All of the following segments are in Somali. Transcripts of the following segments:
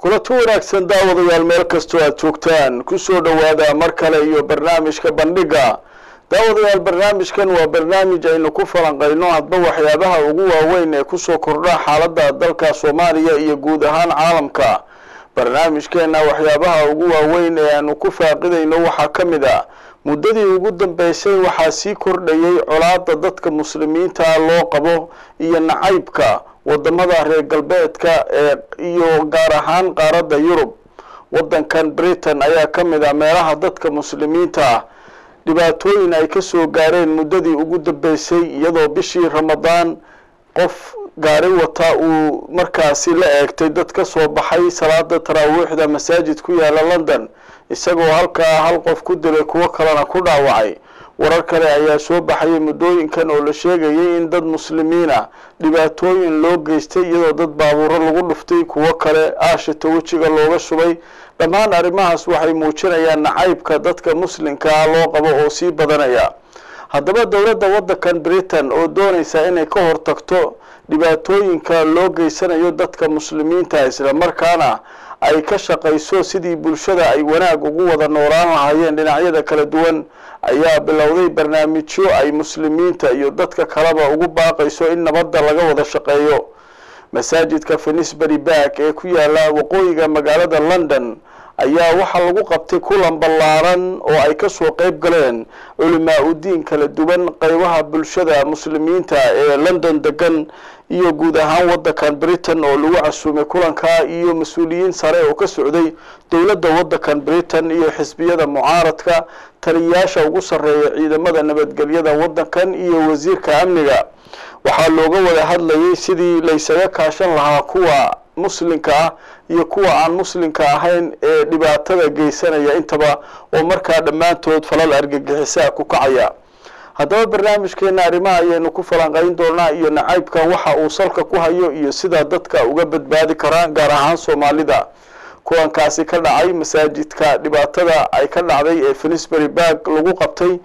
kulanti wanaagsan daawadayaal meel kastoo aad joogtaan ku soo dhawaada mar kale iyo barnaamijka bandhiga. daawadayaal barnaamijkan waa barnaamij aynu ku falanqeyno hadba waxyaabaha ugu waaweyn ee ku soo kordha xaaladda dalka Soomaaliya iyo guud ahaan caalamka. barnaamijkeena waxyaabaha ugu waaweyn ee aanu ku faaqidayno waxaa ka mid ah muddadii ugu dambeysay waxaa sii kordhayay colaadda dadka muslimiinta loo qabo iyo nacaybka wadamada reer galbeedka iyo gaar ahaan qaaradda Yurub. wadankan Britain ayaa ka mid ah meelaha dadka muslimiinta dhibaatooyin ay ka soo gaareen muddadii ugu dambeysay iyadoo bishii Ramadaan qof gaari wata uu markaasi la eegtay dad ka soo baxay salaada taraawiixda masaajid ku yaala London isagoo halkaa hal qof ku dilay kuwa kalena ku dhaawacay. warar kale ayaa soo baxay muddooyinkan oo la sheegayay in dad muslimiin ah dhibaatooyin loo geystay iyadoo dad baabuuro lagu dhuftay kuwa kale aashita wajiga looga shubay. dhammaan arrimahaas waxay muujinayaan nacaybka dadka muslimka loo qabo oo sii badanaya. haddaba dowladda waddankan Britain oo doonaysa inay ka hortagto dhibaatooyinka loo geysanayo dadka muslimiinta isla markaana ay ka shaqayso sidii bulshada ay wanaag ugu wada noolaan lahaayeen dhinacyada kala duwan ayaa bilowday barnaamijyo ay muslimiinta iyo dadka kaleba ugu baaqayso in nabadda laga wada shaqeeyo. masaajidka Finsbury Park ee ku yaala waqooyiga magaalada London ayaa waxa lagu qabtay kulan ballaaran oo ay ka soo qayb galeen culimaa u diin kala duwan qaybaha bulshada muslimiinta ee London degan iyo guud ahaan waddankan Britain oo lagu casuumay kulanka iyo mas'uuliyiin sare oo ka socday dowladda waddankan Britain iyo xisbiyada mucaaradka taliyayaasha ugu sarreeya ciidamada nabadgelyada waddankan iyo wasiirka amniga. waxaa looga wada hadlayay sidii la isaga kaashan lahaa kuwa muslimka ah iyo kuwa aan muslimka ahayn ee dhibaatada geysanaya intaba oo markaa dhammaantood falal argagixisa ku kacaya. haddaba barnaamijkeena arrimaha ayaynu ku falanqayn doonaa iyo nacaybkan waxa uu salka ku hayo iyo sida dadka uga badbaadi karaan gaar ahaan Soomaalida. kulankaasi ka dhacay masaajidka dhibaatada ay ka dhacday ee Finsbury Park lagu qabtay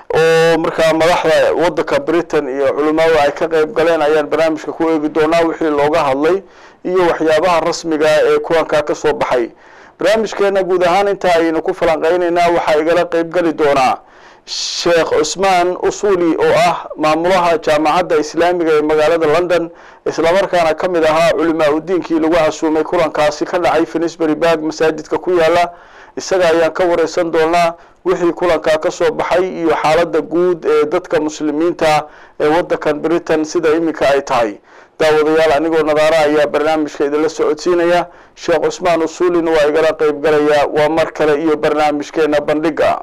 oo markaa madaxda waddanka Britain iyo culimada ay ka qayb galeen ayaan barnaamijka ku eegi doonaa wixii looga hadlay iyo waxyaabaha rasmiga ee kulanka ka soo baxay. barnaamijkeena guud ahaan inta aynu ku falanqeynaynaa waxaa igala qayb gali doonaa Sheikh Usman Usuli oo ah maamulaha jaamacadda Islaamiga ee magaalada London isla markaana ka mid ahaa culimaa u diinkii lagu casuumay kulankaasi ka dhacay Finsbury Park masaajidka ku yaala. isaga ayaan ka wareysan doonaa wixii kulanka ka soo baxay iyo xaaladda guud ee dadka muslimiinta ee waddankan Britain sida imika ay tahay. daawadayaal anigoo nadaara ayaa barnaamijka idinla socodsiinaya. Sheikh Usman Usuli waa igala qayb galaya. waa mar kale iyo barnaamijkeena bandhiga.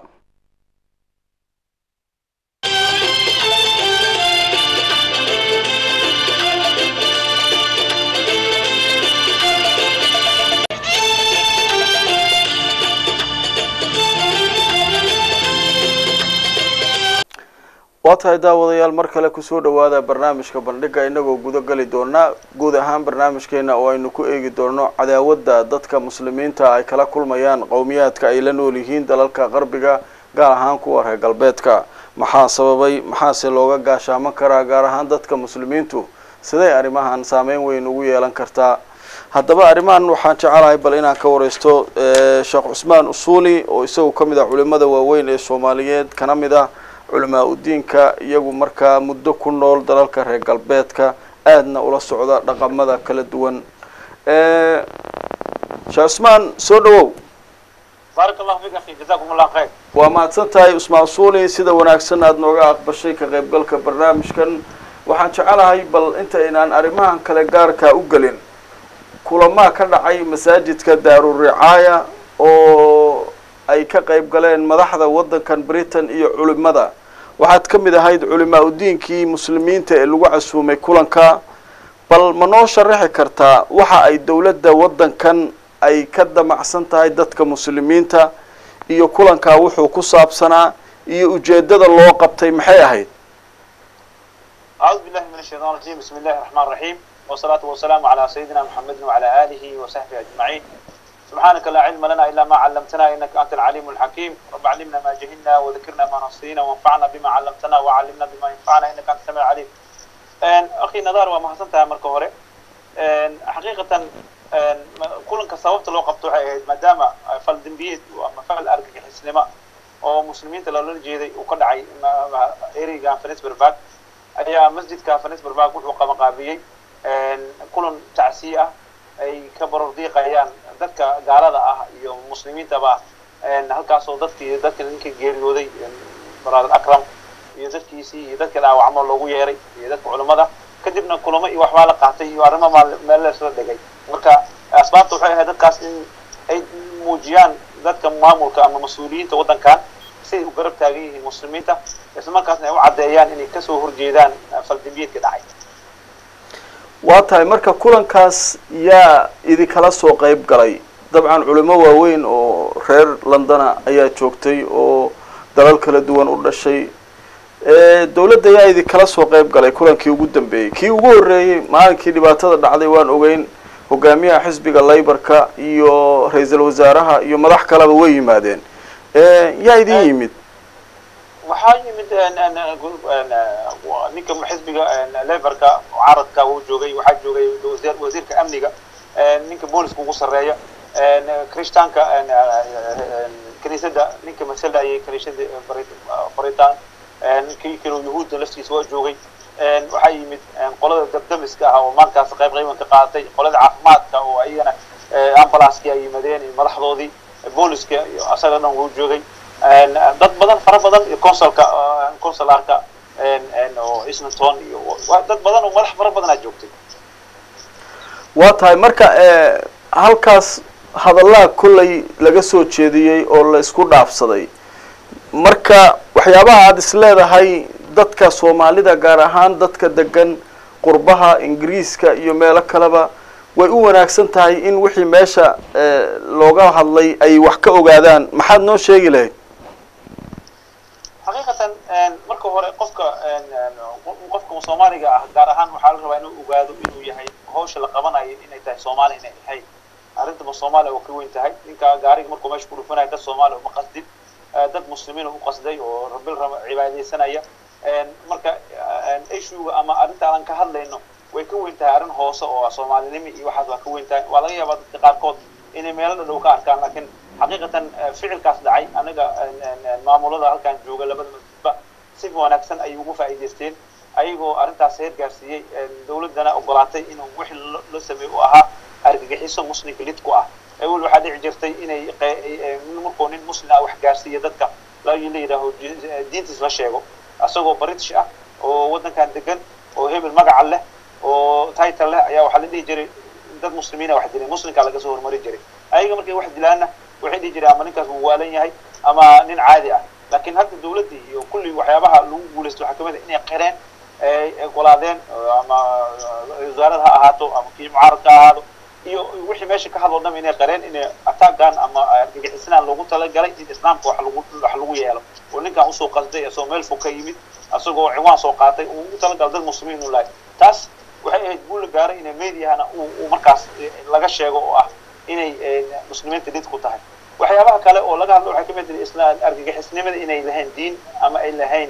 waatahay daawadayaal mar kale ku soo dhawaada barnaamijka bandhiga inagoo guda gali doona guud ahaan barnaamijkeena oo aynu ku eegi doono cadaawadda dadka muslimiinta ay kala kulmayaan qowmiyaadka ay la nool yihiin dalalka qarbiga gaar ahaan kuwa reer galbeedka. maxaa sababay maxaase looga gaashaaman karaa gaar ahaan dadka muslimiintu siday arrimahan saameyn weyn ugu yeelan kartaa. haddaba arrimahan waxaan jecelahay bal inaan ka wareysto Sheikh Usman Usuli oo isagu ka mid ah culimada waaweyn ee Soomaaliyeed kana mid ah culimaa u diinka iyagu markaa muddo ku nool dalalka reer galbeedka aadna ula socda dhaqamada kala duwan. Sheikh Usman soo dhawow. barakallahu fiik akhi jazakumullahu khayr. waa mahadsantahay Usman Usuli sida wanaagsan aad nooga aqbashay ka qaybgalka barnaamijkan. waxaan jecelahay bal inta inaan arrimahan kale gaarka u galin kulama ka dhacay masaajidka Daarul Ricaaya oo ay ka qayb galeen madaxda waddankan Britain iyo culimada. waxaad ka mid ahayd culimaa u diinkii muslimiinta ee lagu casuumay kulanka. bal ma noo sharaxi kartaa waxa ay dowladda waddankan ay ka damacsan tahay dadka muslimiinta iyo kulanka wuxuu ku saabsanaa iyo ujeedada loo qabtay maxay ahayd? أعوذ بالله من الشيطان الرجيم بسم الله الرحمن الرحيم والصلاة والسلام على سيدنا محمد وعلى آله وصحبه أجمعين. سبحانك لا علم لنا إلا ما علمتنا إنك أنت العليم الحكيم. رب علمنا ما جهلنا وذكرنا ما نسينا وانفعنا بما علمتنا وعلمنا بما ينفعنا إنك أنت السميع العليم. أخي نضار ومحسنتها مركه هوري حقيقة kulanka sababta loo qabto waxay ahayd maadaama fal dambiyeed ama fal argagixisnimo oo muslimiinta loola jeeday uu ka dhacay ereyga Frederiksberg ayaa masjidka Frederiksberg wuxuu qabanqaabiyey kulan tacsiye ah ay ka barordiiqayaan dadka gaalada ah iyo muslimiintaba halkaas oo dadka ninka geeriyooday Brother Akram iyo dadkiisii iyo dadka dhaawacmo loogu yeeray iyo dadka culimada kadibna kulamo iyo waxba la qaatay iyo arrimo meel la soo dhigay marka asbaabta waxay ahayd dadkaas in ay muujiyaan dadka maamulka ama mas'uuliyiinta wadankan si ay u garab taagan yihiin muslimiinta isla markaasna ay u cadeeyaan inay ka soo horjeedaan faldambiyeedka dhacay waa tahay marka kulankaas yaa idinkala soo qayb galay dabcan culimo waaweyn oo reer London ayaa joogtay oo dalal kala duwan u dhashay dawladda yaa idinkala soo qayb galay kulankii ugu dambeeyay kii ugu horeeyay maalinkii dhibaatada dhacday waan ogeyn hogaamiyaha xisbiga Labourka iyo ra'iisul wasaaraha iyo madax kaleba way yimaadeen yaa idin yimid waxaa yimid ninka xisbiga Labourka mucaaradka uu joogay waxaa joogay wasiirka amniga ninka booliska ugu sareeya Kristaanka kaniisada ninka masalayay kaniisada Baritaan kii yuhuudda laftiisa waa joogay waxaa yimid qolada dabdamiska ah oo maantaas qayb ka qaadatay qolada caafimaadka oo ayagana ambulance ay yimaadeen madaxdoodii booliska iyo asaga dhan uu joogay dad badan fara badan iyo consularka oo Islington iyo dad badan oo madax fara badan ay joogtay waa tahay marka halkaas hadallada kullay laga soo jeediyay oo la isku dhaafsaday marka waxyaabaha aad isleedahay dadka Soomaalida gaar ahaan dadka degan qurbaha Ingiriiska iyo meelo kaleba way u wanaagsan tahay in wixii meesha looga hadlay ay wax ka ogaadaan maxaad noo sheegi lahayd xaqiiqatan marka hore qofka Soomaaliga ah gaar ahaan waxa la rabaa inuu ogaado inuu yahay hawsha la qabanayo inay tahay Soomaali inay tahay arrinta Soomaali oo ka weyn tahay ninka gaariga markuu meesha ku dhufanayo dad Soomaali uma qasdin dad muslimiin u qasday oo rabbil cibaadeysanaya marka issue ama arrinta aan ka hadlayno way ka weyn tahay arrin hoose oo Soomaalinimo iyo waxaas waa ka weyn tahay waa laga yaabaa dadka qaarkood inay meelo dhow ka arkaan laakiin xaqiiqatan ficilkaas dhacay anaga maamulada halkan jooga labada masjidba si wanaagsan ay ugu faa'iideysteen ayagoo arrintaas heer gaarsiiyay dawladana ogolaatay inuu wixii la sameeyo ahaa argagixiso muslimka lidku ah awal waxa dhici jirtay inay markoo nin muslim ah wax gaarsiiyo dadka la yiraahdo diintiisa la sheego asagoo British ah oo wadankan degan oo hebel magac leh oo title leh ayaa waxa la dhihi jiray dad muslimiin ah wax dilay muslimka laga soo hormari jiray ayaga markay wax dilaana waxay dhihi jireen ama ninkaas uu waalan yahay ama nin caadi ah laakiin hadda dawladda iyo kulli waxyaabaha lagu guuleysto waxa kamid ah inay qireen golaadeen ama wasaaradda ha ahaato ama kii mucaaradka ahaado iyo wixii meesha ka hadlo dhan inay qareen inay attackan ama argagixisnaan loogu talagalay in islaamka wax lagu yeelo oo ninkan u soo qasday soo meel fog ka yimid asagoo ciwaan soo qaatay oo u talagal dad muslimiin u laay taas waxay ahayd guul gaaray in meediyaana uu markaas laga sheego oo ah inay muslimiinta did ku tahay waxyaabaha kale oo laga hadlo waxa kamid ah islaam argagixisnimada inay lahayn diin ama ay lahayn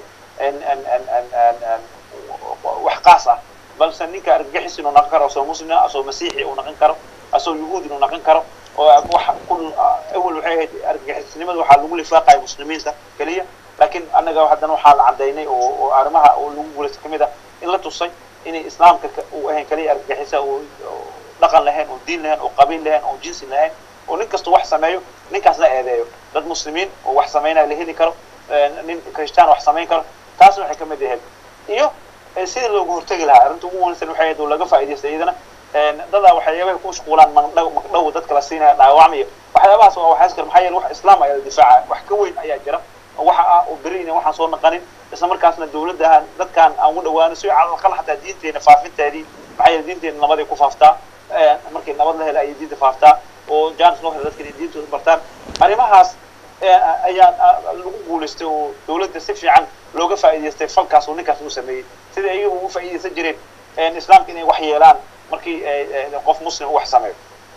wax qaas ah balse ninka argagixis inuu noqon karo soo muslim ah soo masiixi uu noqon karo asoo yuhuudi inuu noqon karo oo wax kun awal waxay ahayd argagixisnimada waxa lagu lifaaqay muslimiinta kaliya laakiin anaga haddana waxa la cadeynay oo arrimaha oo lagu guulaysto kamid ah in la tusay inay islaamka uu ahayn kaliya argagixisa oo dhaqan lahayn oo diin lahayn oo qabiil lahayn oo jinsi lahayn oo nin kasta wax sameeyo ninkaas la eedeeyo dad muslimiin oo wax sameynaya la heli karo nin Kristaan wax sameyn karo taas waxay kamid yahay iyo sida loogu hortagi lahaa arrinta ugu wanaagsan waxay ahayd oo laga faa'iideystay iyadana dada waxyaabaha ku shaqoolaan magdhow dadka la siinaya dhaawacmiyo waxyaabahaas waa waxaas kale maxaa yeelay wax islaam ay difaaca wax ka weyn ayaa jira waxa oo bariina waxaan soo naqanin isla markaasna dawladda dadkan aan ugu dhawaano si aan kala xataa diinteena faafinteedii maxaa yeelay diinteena nabadii ku faaftaa markii nabad la helo ay diinta faaftaa oo jaanis loo helo dadka diintooda bartaan arrimahaas ayaa lagu guuleystay oo dawladda si fiican looga faa'iideystay falkaas oo ninkaas uu sameeyay sida ay ugu faa'iideysan jireen islaamka inay wax yeelaan markii qof muslim wax sameeyo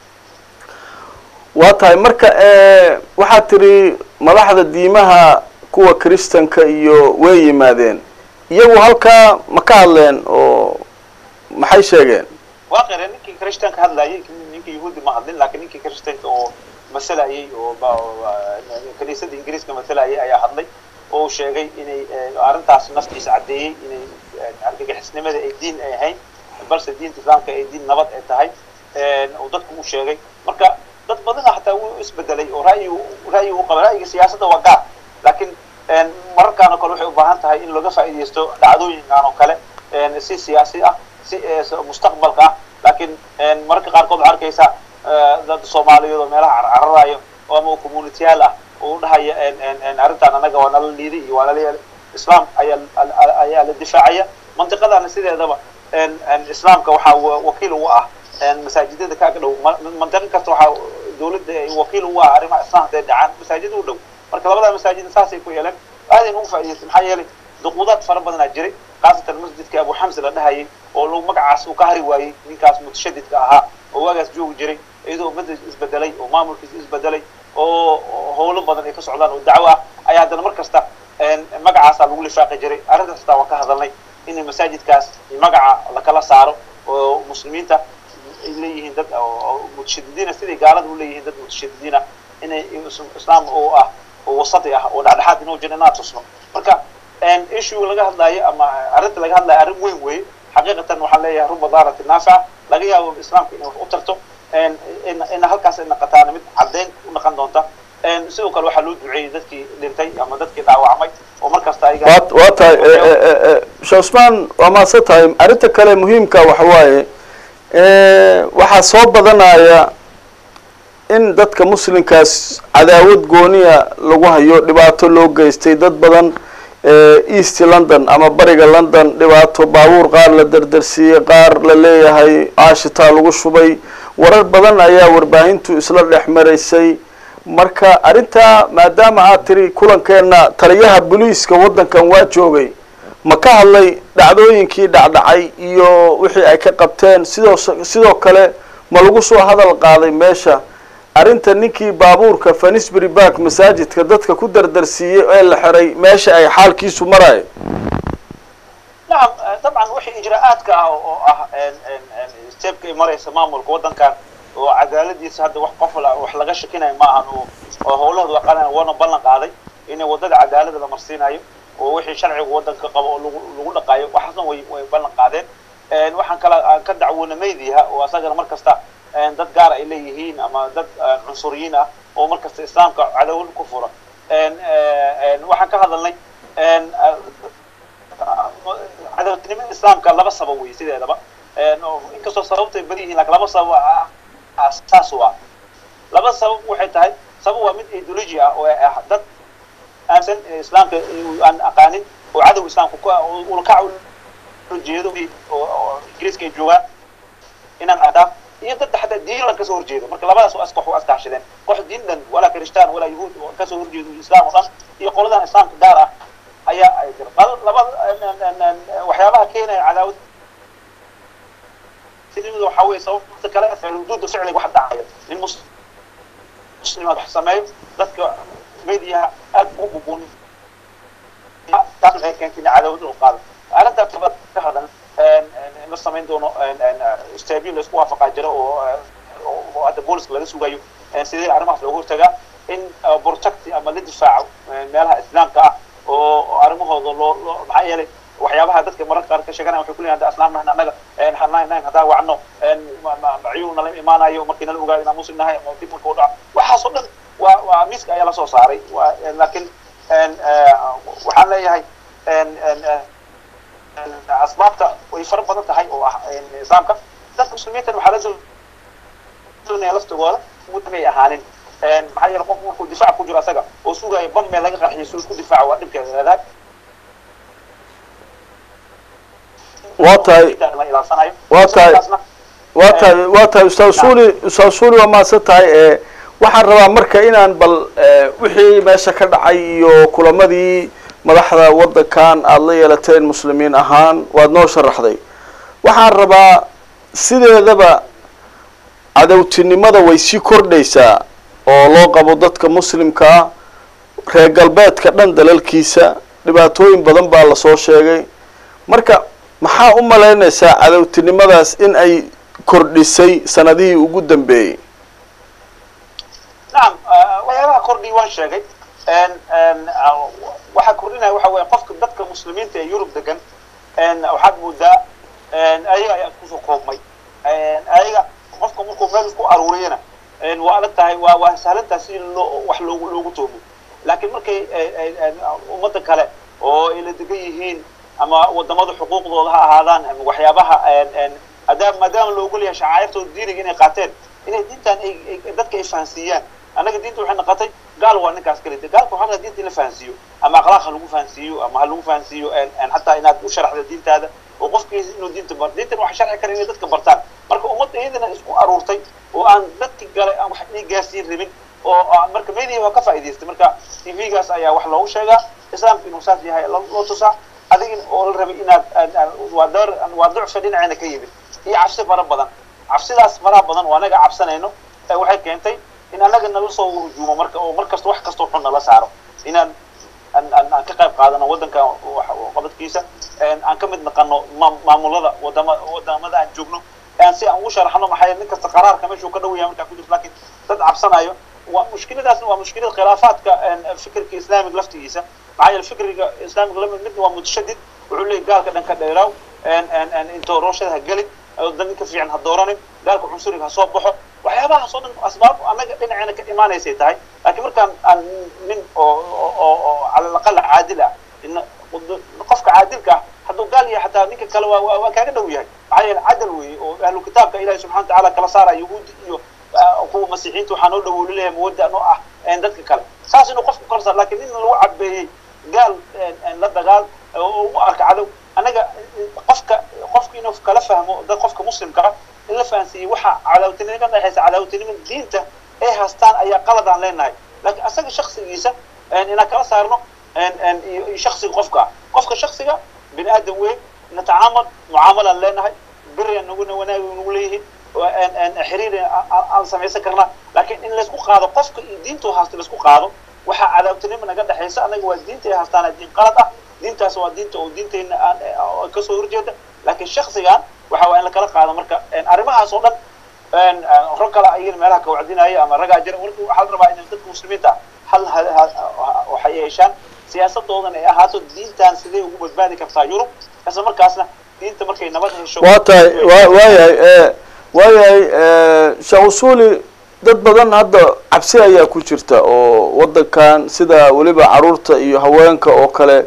waa tahay marka waxa tiri madaxda diimaha kuwa Kristanka iyo way yimaadeen iyagu halka ma ka hadleen oo maxay sheegeen waa qireen ninkii Kristanka hadlayay ninkii yahuudi ma hadlin laakiin ninkii kristaanka oo masalayay oo kaniisadda ingiriiska masalayay ayaa hadlay oo sheegay inay arrintaas naftiisa cadeeyay inay argagixisnimada ay diin ay ahayn balse diinta islaamka ay diin nabad ay tahay oo dadku u sheegay marka dad badan xataa uu isbedelay oo ra'yi uu qaba ra'yiga siyaasadda waa gaar laakiin mararkaana kale waxay u baahan tahay in laga faa'iideysto dhacdooyinkan oo kale si siyaasi ah si mustaqbalka ah laakiin mararka qaarkood waxaa arkaysa dad Soomaaliyeed oo meelaha cararaayo oo ama community-yaal ah oo dhahaya arrintan anaga waa nala liiday iyo waa nala islaam ayaa la difaacaya mantiqadana sideedaba islaamka waxa wakiil u ah masaajidada ka dhow mantiqo kasta waxa dawladda ay wakiil u ah arrimaha islaamka dhacaan masaajidada u dhow marka labada masaajid saasay ku yeelan aadin ugu faa'iideystay maxaa yeelay duquudaad fara badan aa jiray qaasatan masjidka Abu Hamza la dhahayay oo lagu magacaas uu ka hari waayay ninkaas mutashadidka ahaa oo waagaas joogi jiray iyadoo madad isbedelay oo maamulkiisa isbedelay oo howlo badan ay ka socdaan oo dacwo ah ayaa haddana markasta magacaas lagu lifaaqi jiray arrintaas taa waan ka hadalnay in masaajidkaas magaca la kala saaro oo muslimiinta ay leeyihiin dad mutashadidiina sidii gaalada u leeyihiin dad mutashadidiina inay islaam oo ah oo wasati ah oo dhexdhexaad inuu jiro inaad tusno marka issue laga hadlayo ama arrinta laga hadlayo arrin weyn weey xaqiiqatan waxaan leeyahay ruba daarati naafica laga yaabo islaamka inay wax u tarto in halkaas ay noqotaan mid caddeyn u noqon doonta sidoo kale waxaa loo duceeyey dadkii dhintay ama dadkii dhaawacmay oo markasta ayaga waa tahay Sheekh Usmaan waa maasan tahay arrinta kale muhiimka waxa waaye waxaa soo badanaya in dadka muslimkaas cadaawad gooniya lagu hayo dhibaato loo geystay dad badan East London ama bariga London dhibaato baabuur qaar la dardarsiiyay qaar la leeyahay aashita lagu shubay warar badan ayaa warbaahintu isla dhexmaraysay marka arinta maadaama aad tiri kulankeena taliyaha booliiska wadankan waa joogay ma ka hadlay dhacdooyinkii dhacdhacay iyo wixii ay ka qabteen sidoo kale ma lagu soo hadal qaaday meesha arinta ninkii baabuurka Finsbury Park masaajidka dadka ku dardarsiiyay ee la xiray meesha ay xaalkiisu maray نعم طبعا وحي إجراءات أو استبقى مريس maamulka wadankan oo cadaaladiisa hadda wax qof wax laga shakinay ma ahan oo howlahooda waqana wana ballan qaaday in wadada cadaalada la marsiinayo oo wixii sharciga wadanka qabo oo lagu dhaqaayo waxaasna way ballan qaadeen waxaan kala ka dacwoona meediyaha oo asagana markasta dad gaar ay leeyihiin ama dad cunsuriyiin ah oo markasta islaamka cadawad ku fura waxaan ka hadalnay cadawtinimada islaamka laba sabab weey sideedaba inkastoo sababtay badiyihiin laakiin laba sabab asaas ah laba sabab waxay tahay sabab waa mid ideology ah oo dad aaminsan islaamka aan aqaanin oo cadow islaamka ku ka jeedo oo ingiriiska ay joogaan inaan adaaf iyo dad xataa diin ka soo horjeedo marka labadaas oo asqox oo astaashadeen qof diindan wala kristaan wala yahuud oo ka soo horjeedo islaam oo dhan iyo qoladan islaamka gaar ah ayaa ay jira laba waxyaabaha keenay cadaawad sidii waxa weey sababta kale xuduudda ficliga wax dhacaya in muslimaad wax sameeyo dadka meediyaha aad ugu buun taas waxay keentay cadaawad oo qaado arrinta tabad ka hadan ma sameyn doono istaabil la isku waafaqaa jira oo hadda booliska laga sugayo sidii arrimahaas looga hortagaa in protect ama la difaaco meelaha islaamka ah oo arrimahooda loo maxaa yeelay waxyaabaha dadka mararka qaar ka sheeganaya waxay ku leeyahay hadda islaamna anaga xanaanayn hadaa wacno maciyuuna la imaanayo markii nala ogaado inaan muslim nahay ama dib marka u dhaco waxaas oo dhan waa miiska ayaa la soo saaray laakiin waxaan leeyahay asbaabta way fara badan tahay oo ah islaamka dadka muslimiinta waxaa la doonaya laftigooda mudmay ahaanin maxaa yeelay qofku markuu difaac ku jiro asaga oo sugaya bam meel laga qarxiyo suu isku difaaco waa dhibkeeda leedahay واتاي استاذ سولي وما ستاي waxaan rabaa marka inaan bal wixii meesha ka dhacay iyo kulamadii madaxda wadankan aad la yeelateen muslimiin ahaan waad noo sharaxday waxaan rabaa sideedaba cadawtinimada way sii kordhaysaa oo loo qabo dadka muslimka reer galbeedka dhan dalalkiisa dhibaatooyin badan baa la soo sheegay marka maxaa u maleynaysaa cadawtinimadaas in ay kordhisay sanadihii ugu dambeeyey. نعم waxyaabaha kordhi waan sheegay waxa kordhinaya waxa weeye qofka dadka muslimiinta ee Yurub degan waxaad moodaa ayaga ku soo koobmay ayaga qofka markuu meel ku aruuriyana waa adag tahay waa sahlantaa si wax loogu toobo laakiin markay ummadda kale oo ay la degan yihiin ama wadamada xuquuqdooda ha ahaadaan ama waxyaabaha maadaama loogu leeyahay shacairtooda diiniga inay qaateen inay diintan dadka ay fahansiiyaan anaga diinta waxay noqotay gaal waa ninkaas kale gaalka waxa diinta la fahansiiyo ama akhlaaq lagu fahansiiyo ama lagu fahansiiyo hatta inaad u sharaxdo diintaada oo qofkiisa inuu diinta bar diintan waxa sharxi kara inay dadka bartaan marka ummadda iyadana isku aruurtay oo aan dadka gale aan wax gaarsiin rabin oo marka meedii waa ka faa'iideystay marka TV-gaas ayaa wax loogu sheegaa islaamku inuu saas yahay loo tusaa adigin oo la rabay inaad waa ducfa dhinacayna ka yimid iyo cabsi fara badan cabsidaas fara badan waa anaga cabsanayno waxay keentay in anaga nala soo hujuumo marka oo markasta wax kasta xun nala saaro inaan aan ka qayb qaadano wadanka qabadkiisa aan ka mid noqono maamulada wadamada aan joogno si aan ugu sharaxno maxay nin kasta qaraarka meeshuu ka dhow yahay marka ku jirto laakiin dad cabsanayo waa mushkiladaasna waa mushkilad khilaafaadka fikirka islaamiga laftigiisa maxaa yeelay fikriga islaamiga mid waa mutashaddid wuxuu leeyahay gaalka dhanka dheeraaw intoo rooshada gelin dadka fiican ha dooranin gaalka cunsuriga ha soo baxo waxyaabaha soo dhan asbaab anaga dhinaceena ka imaanaysay tahay laakiin markaan aan nin oo على الأقل عادل إن قفك عادل كه حتى قال يا حتى نيك كلا وكان دويه معي العدل وأهل الكتاب كإله سبحانه وتعالى كلا صار يهود أو مسيحيين وحنود له مودة نوع عندك كلا ساس إنه قفك قرص لكن إنه الوعد به قال إن لا قال وأرك عدو أنا قفك إنه كلا فهمه ده قفك مسلم كه إلا فانسي وح على وتنين كان يحس على وتنين من دينته إيه هستان أي قلد عن لنا لكن أساق الشخص يسا إن كلا صارنا إن شخصي قفك شخصي بني آدم وين نتعامل معاملة لنا بري نقول ونقوليه وأن حرير عن سمع سكرنا لكن إن لسقو قاضي قفك دينته هست لسقو قاضي وح على وتنين من قد حيسا أنا جوا دينته هستان الدين قلده دينته سوى دينته ودينته إن كسر جدا لكن شخصيا وحاول أن كلا قاضي مركا إن أرمها صودا إن ركلا أي الملاك كوعدين أي أما رجع جرا وركو حل ربع إن الدين المسلمين هل وحيشان سياسة طوغن هاتو دين تان سيدي وجود بعد كفتا يوروب كسر مركزنا دين تمركي نبضه الشو واي شاوسولي dad badan hadda cabsi ayaa ku jirta oo wadankan sida waliba caruurta iyo haweenka oo kale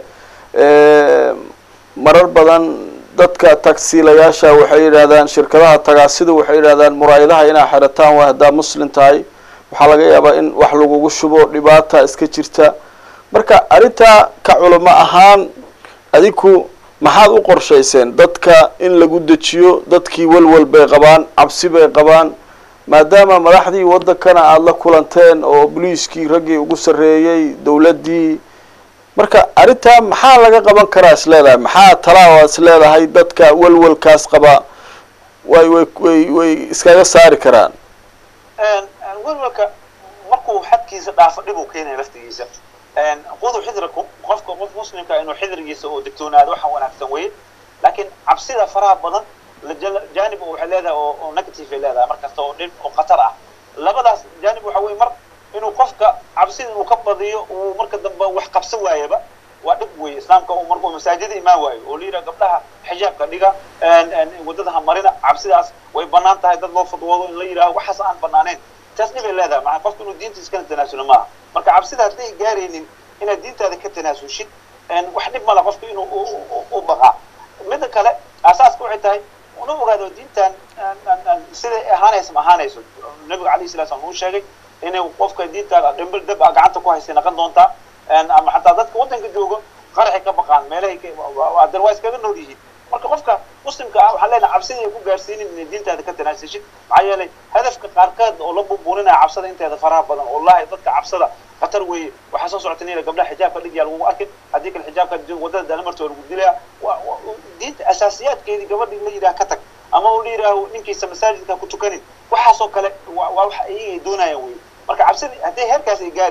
marar badan dadka taksiilayaasha waxay yiraahdaan shirkadaha tagaasida waxay yiraahdaan muraayadaha inay xirataan waa hada muslim tahay waxa laga yaabaa in wax lagu shubo dhibaata iska jirta marka arinta ka culimo ahaan adiku maxaad u qorshayseen dadka in lagu dajiyo dadkii walwal bay qabaan cabsi bay qabaan maadaama madaxdii wadankana aad la kulanteen oo booliiskii ragii ugu sareeyay dawladii marka arinta maxaa laga qaban karaa isleedahay maxaa talaawa isleedahay dadka walwalkaas qaba way iskaga saari karaan walwalka markuu xadkiisa dhaafo dhib uu keenay laftigiisa قودوا حذركم قفكم قف مسلم كأنه حذر يسوي دكتورنا هذا وحنا ونحتوي لكن عبسيدا فرع بدن جانب وحلاذا ونكتي في هذا مركز تورين وقطرة لا بد جانب وحوي مر إنه قفك عبسيدا وكبضي ومركز دم وحقب سوايا بقى ودقوي إسلام كأو مركو مساجد ما واي وليرا قبلها حجاب كديجا أن ودتها مرينا عبسيدا ويبنان تاي دد لفظ وضو ليرا وحصل عن بنانين تسنيف هذا مع قفك إنه دين تسكن التناسل معه marka cabsida hadii gaareenin ina diintaada ka tanaasulshid wax dhib ma la qofku inuu u baqa mid kale aasaaska waxay tahay inuu ogaado diintan sida ahaanayso nabiga kaleey salaam uu sheegay inuu qofka diintaada dhimbil dab gacanta ku haysan qan doonta ama hatta dadka wadanka joogo qaraxi ka baqaan meelahay otherwise kaga nool yihiin marka qofka muslimka waxa leenahay cabsida ay ku gaarsiinin in diintaada ka tanaasulshid maxaa yeelay hadafka qaarkood oo la buuburinaya cabsida inteeda faraha badan wallahi dadka cabsida qatar way waxa soo socotay gabdhaha xijaabka dhigiya lagu arkay hadii kale xijaabka wadada dalamarto lagu dilaa diinta asaasiyaadkeedii gabadhii la yiraahdo ka tag ama uu yiraahdo ninkiisa masaajidka ku tukanin waxa soo kale waa wax ay doonayaan way marka cabsida hadii heerkaas ay gaareen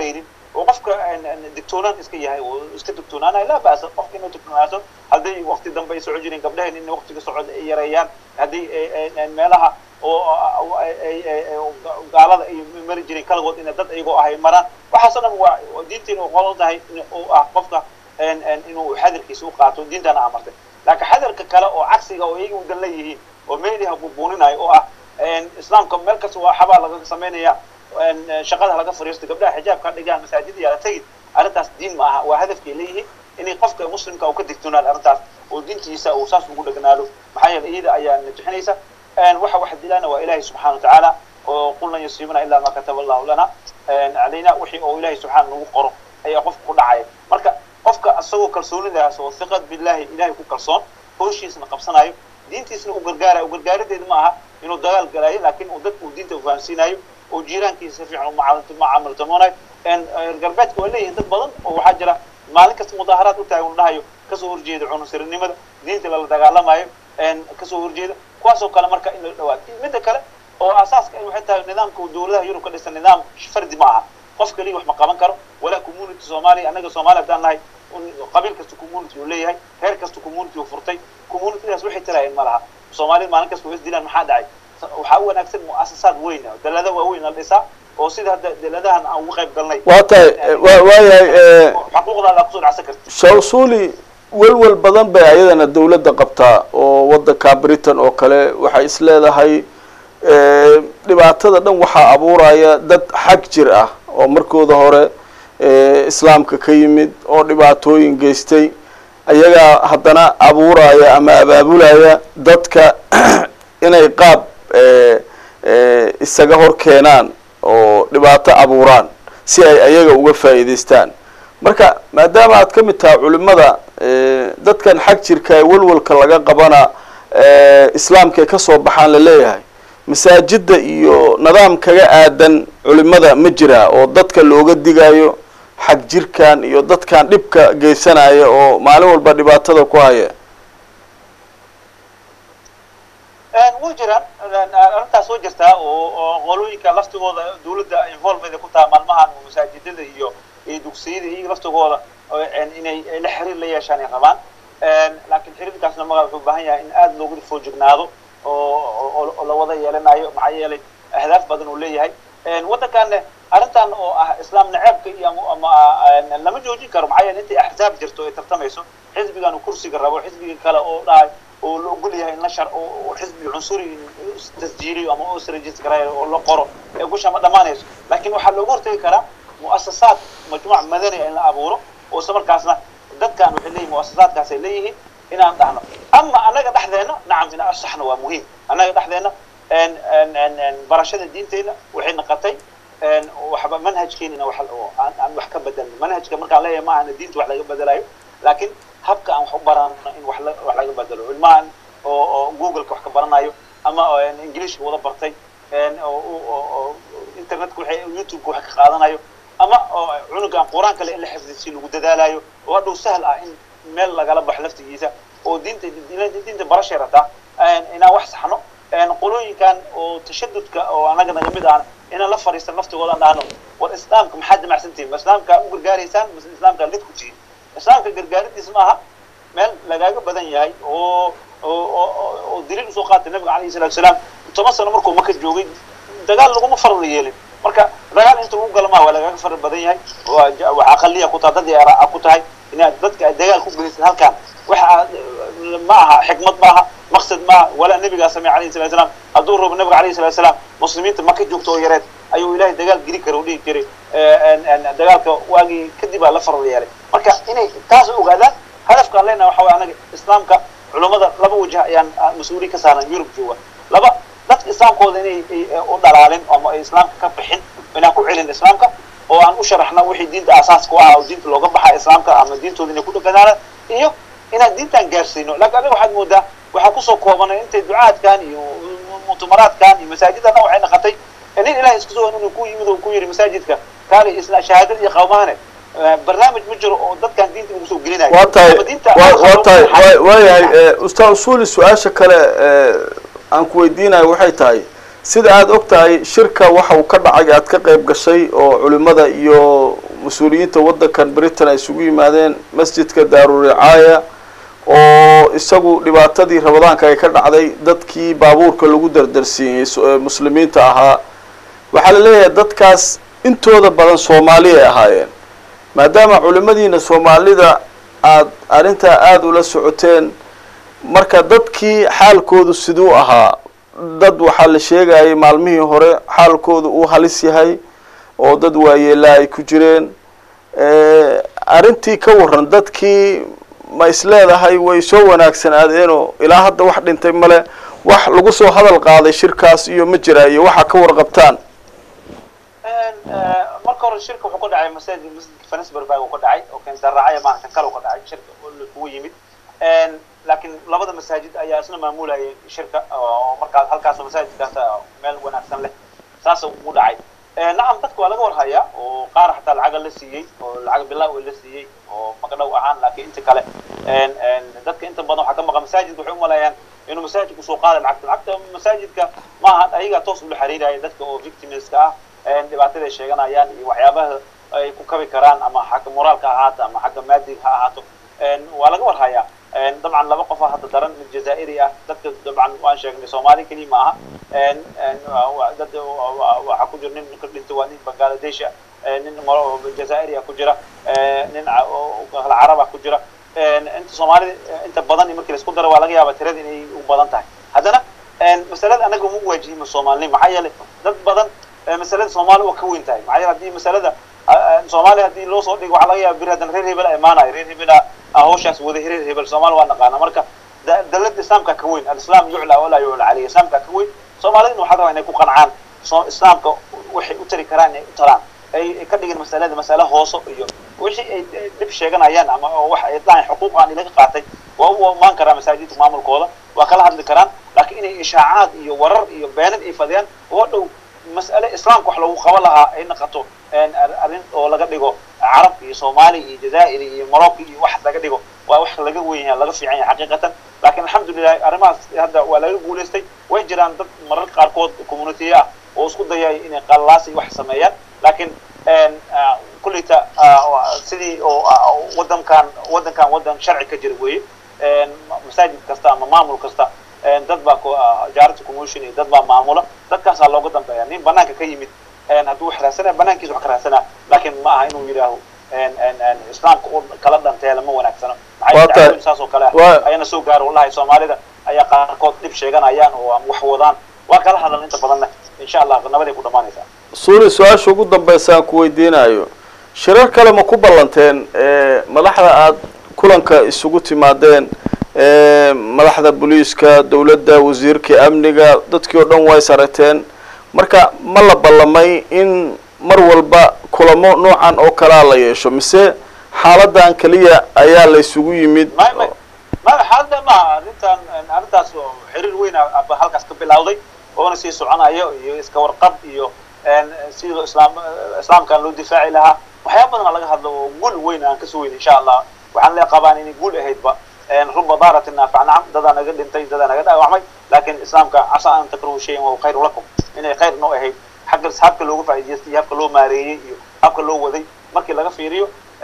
وقفك دكتوران إسكي هاي وإسك دكتوران لا بأس قفك إنه دكتوران هذه وقت دم بيسوع جرين قبلها إنه وقت يسوع يريان هذه مالها وقالوا مرجرين كل وقت إن ضد يجوا هاي مرة وحصلنا ودينتي وقالوا ده إنه قفك إنه حذر كيسوقات ودين أنا عمرته لكن حذر ككلا وعكسي أو يجي ودليه وميلها ببونين هاي أو إسلام كمل كسوا حبا لقى سمينيا شغلها لقى فريست قبلها حجاب كان لقاها مساجد يا تجد أرنتاس دين معها وهدف كليه إني قفك مسلم كأو كدكتونا الأرنتاس ودين تيسا وساس نقول لك نالو محيا الإيد أيام نتحنيسا أن واحد لنا وإلهي سبحانه وتعالى وقلنا يصيبنا إلا ما كتب الله لنا علينا وحي أو إلهي سبحانه وقرب أي قف كل عاية مركا قفك الصو كرسول ده سو ثقة بالله إلهي كرسون كل شيء اسمه قبصنايو دين تيسنا وقرقارة ده معها إنه دجال قليل لكن ودك ودين تفانسينايو وجيران كيس في عمل تموناي إن القربات كلها هندب بدن وحاجة مالك مظاهرات وتاعون لهايو كسور جيد عنصر النمر دين تلا دجال مايو إن كسور جيد كواسو كلام مركا إنه الوقت متى كلا أو أساس إنه حتى النظام كدولة يورو كل النظام فرد معها قف لي وح مقام كرو ولا كومونيتي سومالي أنا كسومالي بدان لاي قبيل كستو كومونيتي ولا هاي هير كستو كومونيتي وفرتي كومونيتي ناس وحي تلاقي مالها سومالي ما نكس كويس دينا محاد عاي وحاول نكسب مؤسسات وينه دلذا وين الإساء وصيد هذا دلذا أنا وقف قلني واي حقوقنا لا قصور عسكر شوصولي والول بدن bay ayadana dawladda qabtaa oo wadanka Britain oo kale waxa isleedahay dhibaatada dhan waxa abuuraya dad xaq jir ah oo markooda hore islaamka ka yimid oo dhibaatooyin geystay ayaga haddana abuuraya ama abaabulaya dadka inay qaab isaga hor keenaan oo dhibaato abuuraan si ay ayaga uga faa'iideystaan marka maadaama aad ka mid tahay culimada dadkan xaq jirka walwalka laga qabana islaamka ka soo baxaan la leeyahay masaajida iyo nidaam kaga aadan culimada ma jira oo dadka looga digayo xaq jirkan iyo dadkan dhibka geysanaya oo maalin walba dhibaatada ku haya وجرا أنت سوجرتها وقالوا لفتقوض دولة involved إذا كنت مالمها ومساجد هي دوكسيد هي لفتقوض إن الحرير اللي يشاني كمان لكن الحرير كاسنا ما بحبها إن آد لوجد فوق جناده ولو وضع يلنا معي يلي أهداف بدن وليه هاي وده كان أنت إسلام نعبك يا لما جوجي كرم معي أنت أحزاب جرتوا ترتميسوا حزب كانوا كرسي قربوا حزب كلا أو ولقول لي النشر وحزب عنصري تسجيلي أو أسرة جسكراي ولا قرو يقولش ما دمانيس لكن وحلو قرتي كرا مؤسسات مجموعة مدنية إن أبورو وسمر كاسنا دد كانوا حلي مؤسسات كاسليه إن عندنا أما أنا قد أحذينا نعم إن أصحنا ومهم أنا قد أحذينا أن برشاد الدين تينا وحين قتي أن وحب منهج كيننا عن وحكة بدل منهج كمرك عليه ما عن الدين وحلا بدلايه لكن habka aan xubbaran in wax laga bedelo ilmaan oo Google ka wax ka baranayo ama English wada bartay oo internet ku waxay YouTube ku wax ka qaadanayo ama cunugan Quraanka la xifdisi lagu dadaalayo oo dhow sahal ah in meel laga bax laftigiisa oo diinta barasharata ina wax saxno qolooyinkan oo tashaddudka oo anaga naga mid ah ina la fariisan laftigooda dhaano war islaamka maxad macsantiin islaamka u gargaaraysan islaamka lid ku jiin islaamka gargaarintiisa maaha meel lagaaga badan yahay oo daliil soo qaatay nabiga kaleey salaatu salaam tomasana markuu maka joogay dagaal lagu farad yeelin marka dagaal inta uu galma waa lagaaga farad badan yahay waxa aqaliya ku taadadii ara ku tahay in dadka dagaal ku geeysan halkan waxa maaha xikmad maaha maqsad maaha wala nabiga sami kaleey salaatu salaam haduu rabo nabiga kaleey salaatu salaam muslimiinta maka joogto yareed ayuu ilaahay dagaal giri karo dhigi jiray dagaalka waagi kadib la farad yeelay marka inay taas ogaadaan hadafka leena waxa way anaga islaamka culimada laba wajah ayaan mas'uuli ka saaran Yurub jooga laba dadka islaamkooda inay u dhalaalin ama islaamka ka bixin inay ku celin islaamka oo aan u sharaxna wixii diinta asaaska ah oo diinta looga baxay islaamka ama diintooda inay ku dhaqanaan iyo inaan diintan gaarsiino laakiin aniga waxaad moodaa waxa ku soo koobanay intay ducaadkan iyo mu'tamaraadkan iyo masaajidana waxay noqotay in ilaahay isku soo inuu ku yimid oo ku yiri masaajidka kaali isla shahaadada iyo qowmaane برنامج مجرى ودد كان دينتي ugu soo gelinay waa ustaad usul su'aasha kale aan ku weydiinayo waxay tahay sida aad ogtahay shirka waxa uu ka dhacay aad ka qayb gashay oo culimada iyo mas-uuliyiinta waddankan britain ay isugu yimaadeen masjidka daaruricaaya oo isagu dhibaatadii ramadaanka ay ka dhacday dadkii baabuurka lagu dardarsiiyey muslimiinta ahaa waxaa la leeyahay dadkaas intooda badan soomaali ay ahaayeen maadaama culimadiina soomaalida aada arrintaa aada ula socoteen marka dadkii xaalkoodu siduu ahaa dad waxaa la sheegayay maalmihii hore xaalkoodu uu halis yahay oo dad waayeelaa ay ku jireen arrintii ka waran dadkii ma isleedahay way soo wanaagsanaadeenoo ilaa hadda wax dhintay male wax lagu soo hadal qaaday shirkaas iyo ma jira iyo waxa ka warqabtaan marka hore shirka wuxuu ka dhacay masjidka Finsbury Park uu ka dhacay oo kan sarraacay maalinta kale uu ka dhacay shirka uu yimid laakiin labada masaajid ayaa isna maamulayay shirka oo markaas halkaas masaajidkaas meel wanaagsan leh saas uu dhacay nacam dadku waa laga warhayaa oo qaar xataa lacag la siiyay oo lacag bilaa la siiyay oo magdhow ahaan laakiin inta kale dadka inta badan waxa ka maqan masaajidku waxay u maleeyaan inuu masaajidku soo qaaday lacagta masaajidka ma aha ayaga toos u xiriiraya dadka oo victimska ah dhibaatada ay sheeganayaan iyo waxyaabaha ay ku kabi karaan ama xagga moraalka ha ahaato ama xagga maadiga ha ahaato waa laga warhayaa طبعا laba qof hadda daran mid jazaa'iri ah dadka طبعا waan sheegnay Soomaali kaliya ma aha dad waxa ku jira nin ka dhintay waa nin Bangladesh nin jazaa'iri ku jira nin Carab ku jira inta Soomaali inta badan markii la isku daro waa laga yaabaa tirada inay u badan tahay haddana masalada anaga mu waajihimo Soomaali maxay yeelay dad badan masalada Soomaali oo ka weyn tahay maxay yeelay hadii masalada Soomaali hadii loo soo dhigo waxa laga yaabaa biradan reer hebel imaanay reer hebel hawshaas wada reer hebel Soomaali waa naqaana marka dalada islaamka ka weyn al-islaam yu'la wala yu'la alayhi islaamka ka weyn Soomaalida waxa rabaa inay ku qancaan islaamka waxay u tari karaan inay u taraan ay ka dhigin masalada mas'ala hooso iyo wixii ay dib sheeganayaan ama wax ay daan xuquuq aan ilaga qaatay waa uu maan karaa masaajidka maamulkooda waa kala hadli karaan laakiin inay ishaacaad iyo warar iyo beenad ay fadiyaan oo dhow mas'ala islaamka wax lagu qaban lahaa ay naqato arrin oo laga dhigo Carab iyo Soomaali iyo Jazaa'ir iyo Morocco iyo wax laga dhigo waa wax laga weyn yahay laga fiican yahay xaqiiqatan laakiin alxamdulillah arrimahaas hadda waa laga guuleystay way jiraan dad mararka qaarkood community ah oo isku dayay inay qalaasi wax sameeyaan laakiin kullita sidii oo wadan sharci ka jira weeye masaajid kasta ama maamul kasta dad baa jaarta commission iyo dad baa maamula dadkaas looga dambeeyaa nin banaanka ka yimid hadduu wax raasana banaankiisa wax ka raasana laakiin ma aha inuu yiraaho islaamka oo kala dhanteela ma wanaagsano maxay saas oo kale ayana soo gaar wallahi Soomaalida ayaa qaarkood dib sheeganayaan oo wax wadaan waa kala hadal inta badan insha Allah nabadii ku dhamaanaysa suuri su'aasha ugu dambaysa ku weydiinayo shirar kale ma ku ballanteen madaxda aad kulanka isugu timaadeen madaxda booliiska dawladda wasiirka amniga dadkii oo dhan way sarateen marka ma la ballamay in mar walba kulamo noocan oo kala la yeesho mise xaaladan kaliya ayaa la isugu yimid ma hadda ma arintaas xiriir weyn halkaas ka bilowday oo si soconayo iyo iska warqab iyo sidoo islaamka loo difaaci lahaa waxyaabo badan laga hadlo oo gul weyn aan ka soo weyn insha Allah waxaan la qabaan in gul ahaydba رب ضارة نافع نعم ددا نقد انتي ددا نقد وعمي لكن الإسلام عسى أن تكرهوا شيء وهو خير لكم إنه خير نوع هي حق الأصحاب كله وقف عيديستي هاب كله ماري هاب كله وذي ما كل لقى في ريو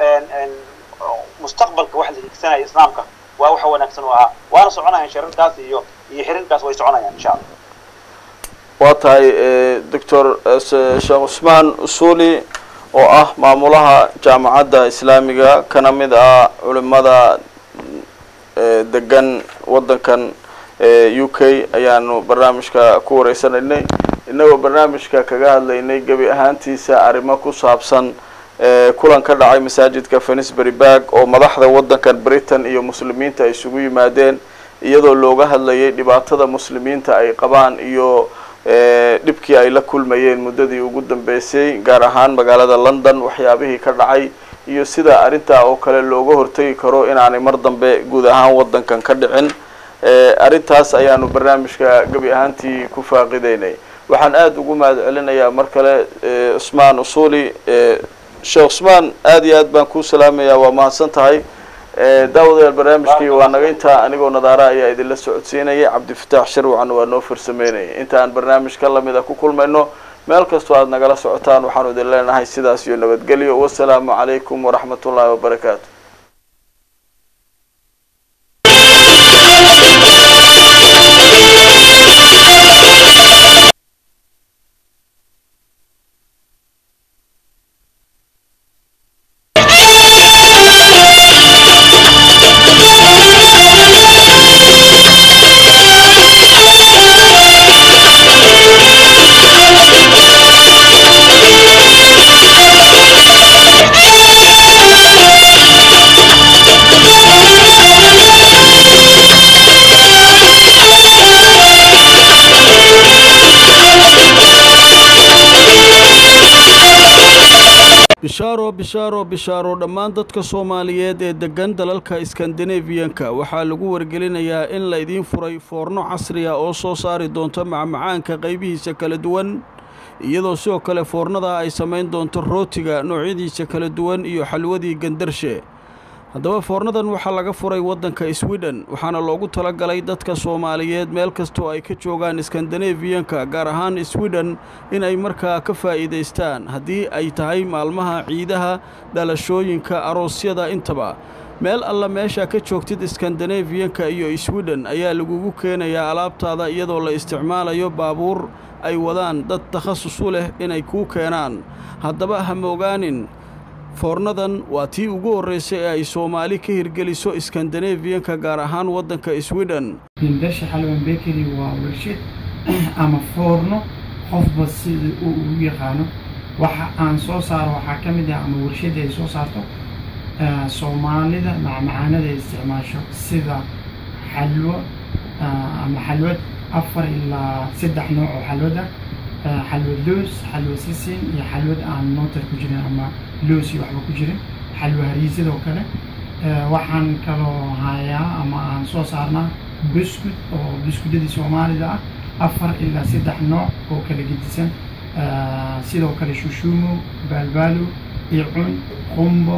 مستقبل كواحد سنة إسلامك وأوحى ونكسنوها وأنا صعنا هنشرن كاس يحرن كاس ويسعنا يعني إن شاء الله. واتاي دكتور شيخ عثمان أصولي oo maamulaha jaamacadda islaamiga kana mid culimada degan wadankan UK ayaanu barnaamijka ku wareysanaynay inagoo barnaamijka kaga hadlaynay gabi ahaantiisa arrimo ku saabsan kulan ka dhacay masaajidka Finsbury Park oo madaxda wadankan Britain iyo muslimiinta ay isugu yimaadeen iyadoo looga hadlayay dhibaatada muslimiinta ay qabaan iyo dhibkii ay la kulmayeen muddadii ugu dambeysay gaar ahaan magaalada London waxyaabihii ka dhacay iyo sida arinta oo kale looga hortagi karo inaanay mar dambe guud ahaan wadankan ka dhicin arintaas ayaanu barnaamijka gabi ahaantii ku faaqideynay waxaan aad ugu mahad celinayaa mar kale Usmaan Usuli Sheekh Usmaan aad iyo aad baan ku salaamayaa waa mahadsan tahay daawadayaal barnaamijkii waa naga inta anigoo nadaara ayaa idin la socodsiinayay Cabdi Fataax Sharwacan waa noo farsameynay inta aan barnaamijka lamida ku kulmayno meel kastoo aad nagala socotaan waxaanu idin leenahay sidaas iyo nabadgelyo wassalaamu calaykum waraxmatullaahi wabarakaatu. bishaaro dhammaan dadka Soomaaliyeed ee degan dalalka Scandinavian-ka waxaa lagu wargelinayaa in la idin furay foorno casri ah oo soo saari doonto macmacaanka qaybihiisa kala duwan iyadoo sidoo kale foornada ay sameyn doonto rootiga noocyadiisa kala duwan iyo xalwadii gandarshe. haddaba foornadan waxaa laga furay waddanka Sweden waxaana loogu talagalay dadka Soomaaliyeed meel kastoo ay ka joogaan Scandinavian-ka gaar ahaan Sweden in ay markaa ka faa'iideystaan haddii ay tahay maalmaha ciidaha dhalashooyinka aroosyada intaba meel alla meesha ka joogtid Scandinavian-ka iyo Sweden ayaa lagugu keenayaa alaabtaada iyadoo la isticmaalayo baabuur ay wadaan dad takhasus u leh inay ku keenaan. haddaba ha moogaanin foornadan waa tii ugu horeysay ee ay Soomaali ka hirgeliso Scandinavian-ka gaar ahaan waddanka Sweden. Gandarshe Xalwan Bakery waa warshad ama foorno qofba sida uu u yaqaano waxa aan soo saaro waxaa ka mid ah ama warshad ay soo saarto Soomaalida macmacaanada ay isticmaasho sida xalwo ama xalwad 4 ilaa 3 nooc oo xalwad ah حلوة لوز حلوة سيسين يا حلوة عن نوتر كجرين أما لوز يوحبا كجرين حلوة هريزة وكذا وحن كلو هايا أما عن صوص عنا بسكوت أو بسكوت دي سومالي ده أفر إلا 6 نوع وكذا جديسن سيدا وكذا شوشومو بالبالو يعون خمبو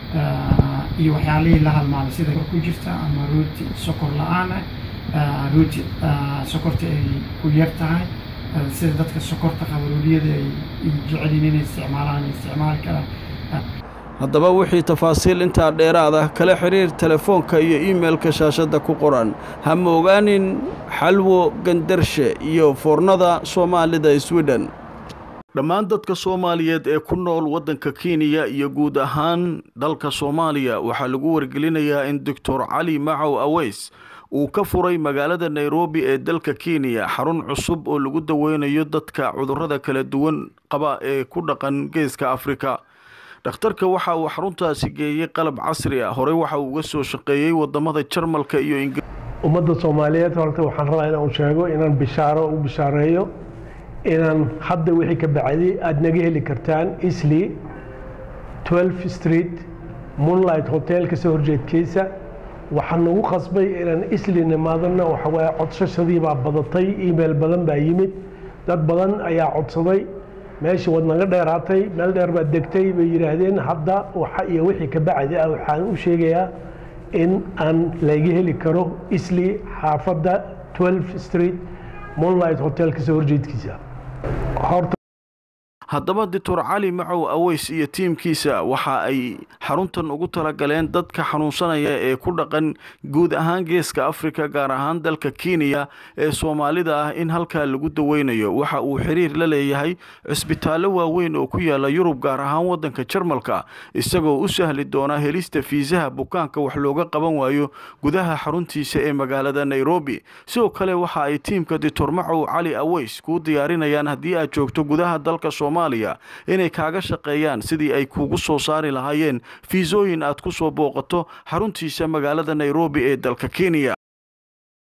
يوحيالي لها المال سيدا كجرتا أما روتي سكر لآنا روتي سكرتي كويرتاي sida dadka sokorta qabaliyada ay jeceliin inay isticmaal karaan. haddaba wixii tafaasiil inta dheeraad ah kala xiriir telefoonka iyo emailka shaashada ku qoran. ha moogaanin xalwo gandarshe iyo foornada Soomaalida Sweden. dhammaan dadka Soomaaliyeed ee ku nool waddanka Kenya iyo guud ahaan dalka Soomaaliya waxaa lagu wargelinayaa in Dr. Cali Macow Aweys uu ka furay magaalada Nairobi ee dalka Kenya xarun cusub oo lagu daweynayo dadka cudurrada kala duwan qaba ee ku dhaqan geeska Afrika. dhakhtarka waxa uu xaruntaasi geeyay qalab casri ah hore waxa uu uga soo shaqeeyay wadamada Jarmalka iyo Ingiriiska. ummadda Soomaaliyeed horta waxaan rabaa inaan sheego inaan bishaareeyo inaan hadda wixii ka bacdi aad naga heli kartaan Islii 12 Street Moonlight Hotel ka soo horjeedkiisa. waxaan ugu qasbay inaan Islii nimaadana waxa way codsashadii baa badatay email badan baa yimid dad badan ayaa codsaday meeshii wad naga dheeraatay meel dheer baa degtay bay yiraahdeen hadda waxa iyo wixii ka bacdi waxaan u sheegayaa in aan laga heli karo Islii xaafadda 12 Street Moonlight Hotel ka soo horjeedkiisa. haddaba Dr. Cali Macow Aweys iyo tiimkiisa waxa ay xaruntan ugu talagaleen dadka xanuunsanaya ee ku dhaqan guud ahaan geeska Afrika gaar ahaan dalka Kenya ee Soomaalida ah in halka lagu daweynayo. waxa uu xiriir la leeyahay cisbitaallo waaweyn oo ku yaala Yurub gaar ahaan waddanka Jarmalka isagoo u sahli doona helista fiisaha bukaanka wax looga qaban waayo gudaha xaruntiisa ee magaalada Nairobi. sidoo kale waxa ay tiimka Dr. Macow Cali Aweys ku diyaarinayaan haddii aad joogto gudaha dalka Soomaaliya inay kaaga shaqeeyaan sidii ay kugu soo saari lahaayeen fiisooyin aad ku soo booqato xaruntiisa magaalada Nairobi ee dalka Kenya.